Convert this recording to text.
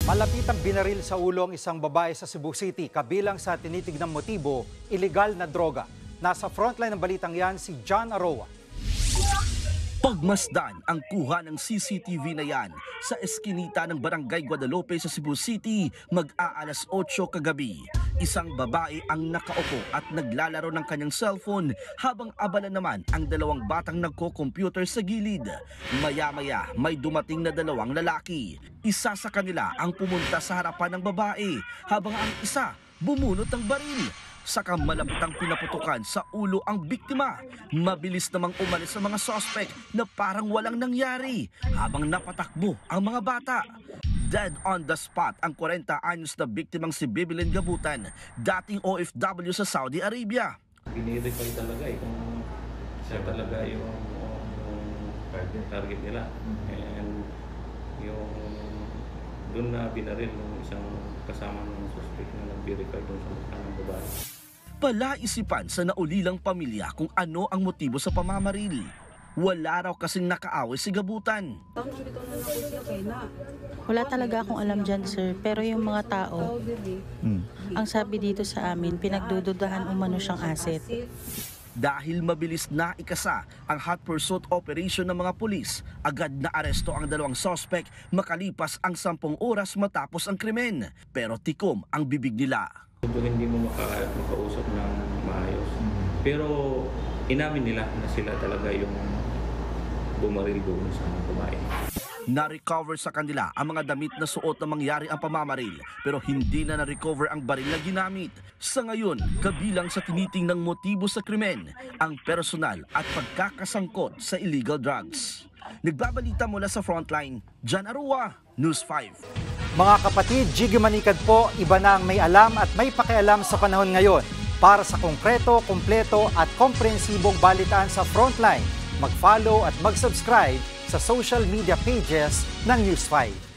Malapitang binaril sa ulo ang isang babae sa Cebu City kabilang sa tinitignang motibo, illegal na droga. Nasa frontline ng balitang yan si John Aroa. Pagmasdan ang kuha ng CCTV na yan sa eskinita ng Barangay Guadalupe sa Cebu City mag-aalas 8 kagabi. Isang babae ang nakaupo at naglalaro ng kanyang cellphone habang abala naman ang dalawang batang nagko-computer sa gilid. Maya-maya may dumating na dalawang lalaki. Isa sa kanila ang pumunta sa harapan ng babae habang ang isa bumunot ng baril. Saka malapitang pinaputukan sa ulo ang biktima. Mabilis namang umalis sa mga suspect na parang walang nangyari habang napatakbo ang mga bata. Dead on the spot ang 40 anyos na biktimang si Bibilin Gabutan, dating OFW sa Saudi Arabia. Binirify talaga kung siya talaga yung target nila. And yung doon na binaril yung isang kasama ng suspect na nag-verify doon sa mukha ng babae. Palaisipan sa naulilang pamilya kung ano ang motibo sa pamamaril. Wala raw kasing nakaaway si Gabutan. Wala talaga akong alam dyan, sir. Pero yung mga tao, ang sabi dito sa amin, pinagdududahan umano siyang asset. Dahil mabilis na ikasa ang hot pursuit operation ng mga pulis, agad na aresto ang dalawang suspect makalipas ang 10 oras matapos ang krimen. Pero tikom ang bibig nila. Hindi mo makausap ng maayos. Pero inamin nila na sila talaga yung bumaril doon sa babae. Na-recover sa kanila ang mga damit na suot na mangyari ang pamamaril pero hindi na na-recover ang baril na ginamit. Sa ngayon, kabilang sa tinitingnang motibo sa krimen, ang personal at pagkakasangkot sa illegal drugs. Nagbabalita mula sa Frontline, John Aroa, News 5. Mga kapatid, Jiggy Manikad po, iba na ang may alam at may pakialam sa panahon ngayon. Para sa konkreto, kumpleto at komprehensibong balitaan sa Frontline, mag-follow at mag-subscribe sa social media pages ng News 5.